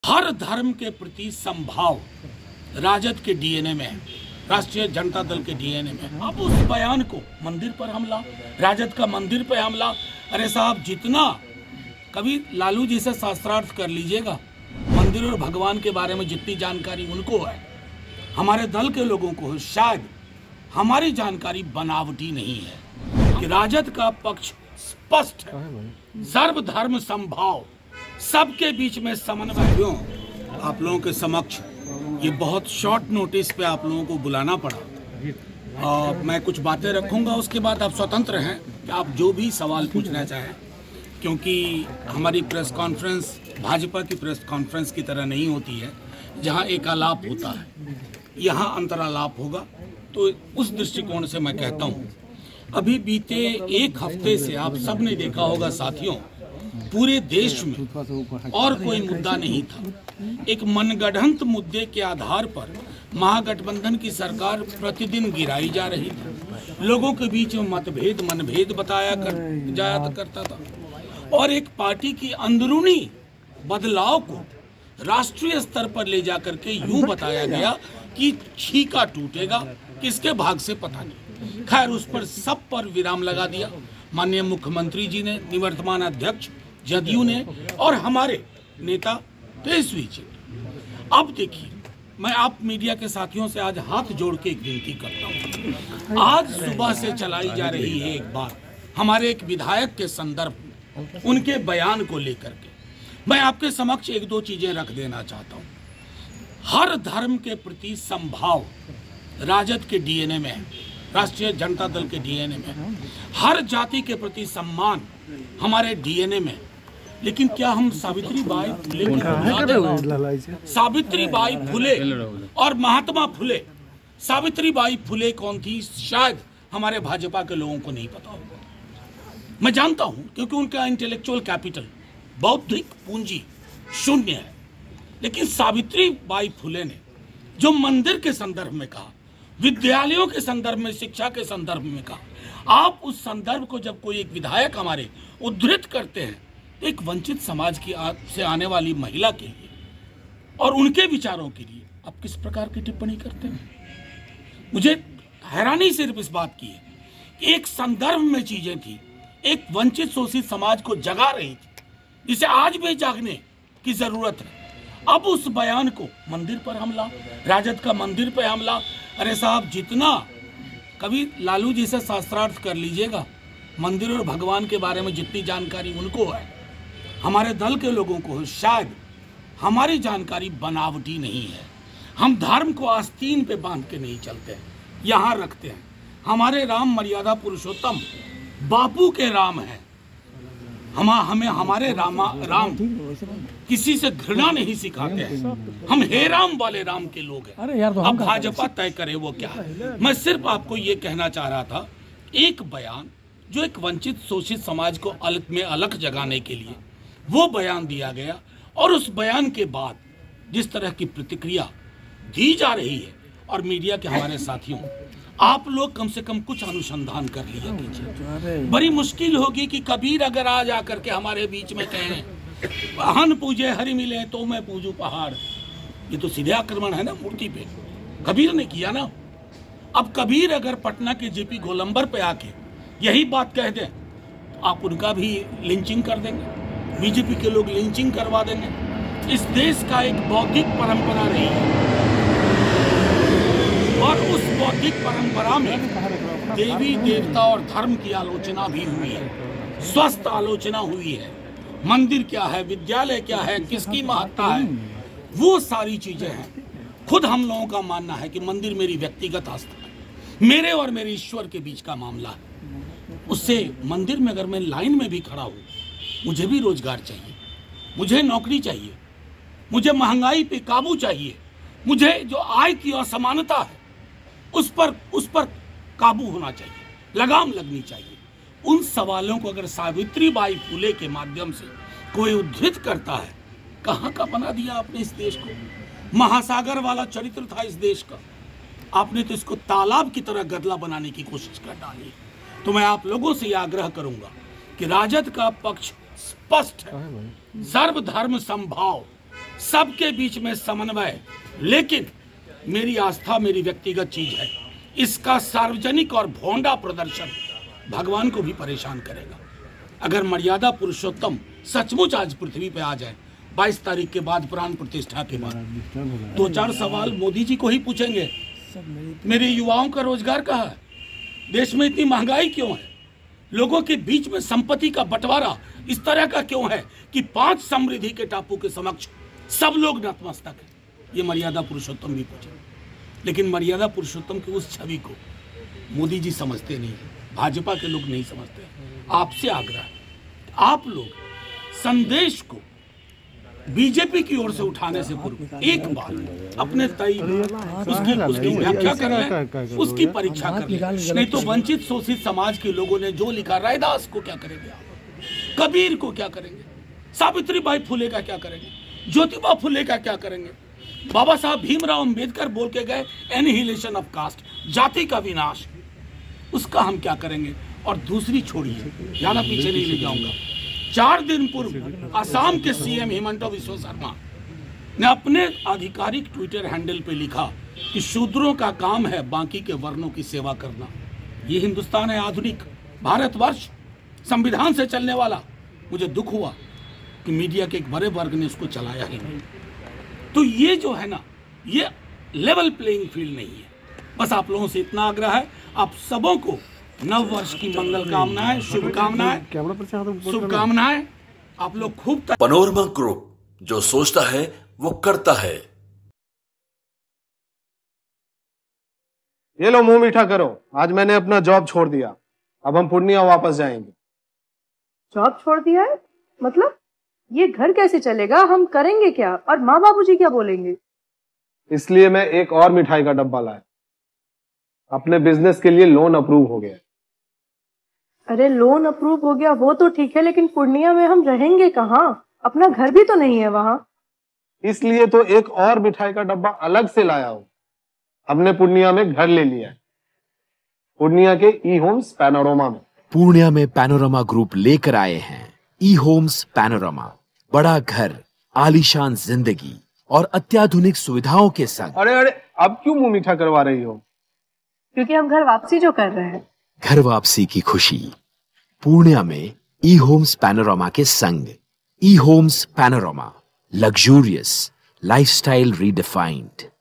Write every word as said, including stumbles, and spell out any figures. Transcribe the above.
हर धर्म के प्रति समभाव राजद के डीएनए में है, राष्ट्रीय जनता दल के डीएनए में। अब उस बयान को मंदिर पर हमला, राजद का मंदिर पर हमला। अरे साहब, जितना कभी लालू जी से शास्त्रार्थ कर लीजिएगा, मंदिर और भगवान के बारे में जितनी जानकारी उनको है, हमारे दल के लोगों को शायद हमारी जानकारी बनावटी नहीं है। कि राजद का पक्ष स्पष्ट है, सर्वधर्म समभाव, सबके बीच में समन्वय। क्यों आप लोगों के समक्ष ये बहुत शॉर्ट नोटिस पे आप लोगों को बुलाना पड़ा और मैं कुछ बातें रखूंगा, उसके बाद आप स्वतंत्र हैं कि आप जो भी सवाल पूछना चाहें, क्योंकि हमारी प्रेस कॉन्फ्रेंस भाजपा की प्रेस कॉन्फ्रेंस की तरह नहीं होती है जहां एक आलाप होता है, यहां अंतरालाप होगा। तो उस दृष्टिकोण से मैं कहता हूं, अभी बीते एक हफ्ते से आप सब ने देखा होगा साथियों, पूरे देश में और कोई मुद्दा नहीं था। एक मनगढ़ंत मुद्दे के आधार पर महागठबंधन की सरकार प्रतिदिन गिराई जा रही थी, लोगों के बीच में मतभेद मनभेद बताया कर जाया करता था और एक पार्टी की अंदरूनी बदलाव को राष्ट्रीय स्तर पर ले जाकर के यूं बताया गया कि छीका टूटेगा, किसके भाग से पता नहीं। खैर, उस पर सब पर विराम लगा दिया माननीय मुख्यमंत्री जी ने, निवर्तमान अध्यक्ष जदयू ने और हमारे नेता तेजस्वी जी। अब देखिए, मैं आप मीडिया के साथियों से आज हाथ जोड़ के एक विनती करता हूँ। आज सुबह से चलाई जा रही है एक बात हमारे एक विधायक के संदर्भ में, उनके बयान को लेकर के मैं आपके समक्ष एक दो चीजें रख देना चाहता हूँ। हर धर्म के प्रति समभाव राजद के डीएनए में है, राष्ट्रीय जनता दल के डीएनए में है। हर जाति के प्रति सम्मान हमारे डीएनए में। लेकिन क्या हम सावित्री बाई फुले की सावित्री बाई फुले और महात्मा फुले, सावित्री बाई फुले कौन थी, शायद हमारे भाजपा के लोगों को नहीं पता होगा। मैं जानता हूं, क्योंकि उनका इंटेलेक्चुअल कैपिटल, बौद्धिक पूंजी शून्य है। लेकिन सावित्री बाई फुले ने जो मंदिर के संदर्भ में कहा, विद्यालयों के संदर्भ में, शिक्षा के संदर्भ में कहा, आप उस संदर्भ को जब कोई एक विधायक हमारे उद्धृत करते हैं, एक वंचित समाज की आ, से आने वाली महिला के लिए और उनके विचारों के लिए आप किस प्रकार की टिप्पणी करते हैं? मुझे हैरानी सिर्फ इस बात की है कि एक संदर्भ में चीजें थी, एक वंचित शोषित समाज को जगा रही थी, जिसे आज भी जागने की जरूरत है। अब उस बयान को मंदिर पर हमला, राजद का मंदिर पर हमला। अरे साहब, जितना कभी लालू जी से शास्त्रार्थ कर लीजिएगा, मंदिर और भगवान के बारे में जितनी जानकारी उनको है, हमारे दल के लोगों को शायद हमारी जानकारी बनावटी नहीं है। हम धर्म को आस्तीन पे बांध के नहीं चलते हैं, यहाँ रखते हैं। हमारे राम मर्यादा पुरुषोत्तम बापू के राम हैं। हम हमें हमारे रामा राम किसी से घृणा नहीं सिखाते हैं, हम हे राम वाले राम के लोग हैं। अरे यार, तो अब भाजपा तय करे वो क्या है। मैं सिर्फ आपको ये कहना चाह रहा था, एक बयान जो एक वंचित शोषित समाज को अलग में अलग जगाने के लिए वो बयान दिया गया, और उस बयान के बाद जिस तरह की प्रतिक्रिया दी जा रही है, और मीडिया के हमारे साथियों, आप लोग कम से कम कुछ अनुसंधान कर लिया कीजिए। बड़ी मुश्किल होगी कि कबीर अगर आज आकर के हमारे बीच में कहें, हन पूजे हरि मिले तो मैं पूजू पहाड़, ये तो सीधे आक्रमण है ना मूर्ति पे, कबीर ने किया ना। अब कबीर अगर पटना के जेपी गोलंबर पे आके यही बात कह दें, आप उनका भी लिंचिंग कर देंगे, बीजेपी के लोग लिंचिंग करवा देंगे। इस देश का एक बौद्धिक परंपरा रही है, और उस बौद्धिक परंपरा में देवी देवता और धर्म की आलोचना भी हुई है, स्वस्थ आलोचना हुई है। मंदिर क्या है, विद्यालय क्या है, किसकी महत्ता है, वो सारी चीजें हैं। खुद हम लोगों का मानना है कि मंदिर मेरी व्यक्तिगत आस्था है, मेरे और मेरे ईश्वर के बीच का मामला है। उससे मंदिर में अगर मैं लाइन में भी खड़ा हूँ, मुझे भी रोजगार चाहिए, मुझे नौकरी चाहिए, मुझे महंगाई पे काबू चाहिए, मुझे जो आय की असमानता है उस पर उस पर काबू होना चाहिए, लगाम लगनी चाहिए। उन सवालों को अगर सावित्री बाई फुले के माध्यम से कोई उद्धृत करता है, कहाँ का बना दिया आपने इस देश को। महासागर वाला चरित्र था इस देश का, आपने तो इसको तालाब की तरह गदला बनाने की कोशिश कर डाली। तो मैं आप लोगों से यह आग्रह करूंगा कि राजद का पक्ष स्पष्ट है, सर्वधर्म समभाव, सबके बीच में समन्वय। लेकिन मेरी आस्था मेरी व्यक्तिगत चीज है, इसका सार्वजनिक और भोंडा प्रदर्शन भगवान को भी परेशान करेगा। अगर मर्यादा पुरुषोत्तम सचमुच आज पृथ्वी पे आ जाए बाईस तारीख के बाद, प्राण प्रतिष्ठा के बाद, दो चार सवाल मोदी जी को ही पूछेंगे। मेरे युवाओं का रोजगार कहाँ है? देश में इतनी महंगाई क्यों है? लोगों के बीच में संपत्ति का बंटवारा इस तरह का क्यों है कि पांच समृद्धि के टापू के समक्ष सब लोग नतमस्तक हैं? ये मर्यादा पुरुषोत्तम भी पूछे। लेकिन मर्यादा पुरुषोत्तम की उस छवि को मोदी जी समझते नहीं है, भाजपा के लोग नहीं समझते। आपसे आग्रह है, आप लोग संदेश को बीजेपी की ओर से उठाने से पूर्व एक बार अपने तय उसकी उसकी व्याख्या कर लें, उसकी परीक्षा कर लें। नहीं तो वंचित शोषित समाज के लोगों ने जो लिखा, रायदास को क्या करेंगे आप, कबीर को क्या करेंगे, सावित्रीबाई फुले का क्या करेंगे, ज्योतिबा फुले का क्या करेंगे, बाबा साहब भीमराव अंबेडकर बोल के गए एनिहिलेशन ऑफ कास्ट, जाति का विनाश, उसका हम क्या करेंगे? और दूसरी छोड़िए, ज्यादा पीछे नहीं ले जाऊंगा। चार दिन पूर्व असम के सीएम हिमंता बिस्वा शर्मा ने अपने आधिकारिक ट्विटर हैंडल पे लिखा कि शूद्रों का काम है बाकी के वर्णों की सेवा करना। ये हिंदुस्तान है आधुनिक भारतवर्ष, संविधान से चलने वाला। मुझे दुख हुआ कि मीडिया के एक बड़े वर्ग ने इसको चलाया ही नहीं। तो ये जो है ना, ये लेवल प्लेइंग फील्ड नहीं है। बस आप लोगों से इतना आग्रह है, आप सबों को नव वर्ष की मंगल कामनाएं, शुभकामनाएं, शुभकामनाएं। आप लोग खूब। पैनोरमा ग्रुप, जो सोचता है वो करता है। ये लो मुंह मीठा करो, आज मैंने अपना जॉब छोड़ दिया, अब हम पूर्णिया वापस जाएंगे। जॉब छोड़ दिया है? मतलब ये घर कैसे चलेगा? हम करेंगे क्या? और माँ बाबूजी क्या बोलेंगे? इसलिए मैं एक और मिठाई का डब्बा लाया। अपने बिजनेस के लिए लोन अप्रूव हो गया। अरे लोन अप्रूव हो गया वो तो ठीक है, लेकिन पूर्णिया में हम रहेंगे कहाँ? अपना घर भी तो नहीं है वहाँ। इसलिए तो एक और मिठाई का डब्बा अलग से लाया हूँ। हमने पूर्णिया में घर ले लिया है, पूर्णिया के ई होम्स पैनोरमा में। पूर्णिया में पैनोरमा ग्रुप लेकर आए हैं ई होम्स पैनोरमा। बड़ा घर, आलीशान जिंदगी और अत्याधुनिक सुविधाओं के संग। अरे अरे अब क्यों मुंह मीठा करवा रही हो? क्योंकि हम घर वापसी जो कर रहे हैं। घर वापसी की खुशी पूर्णिया में ई होम्स पैनोरमा के संग। ई homes panorama, luxurious lifestyle redefined.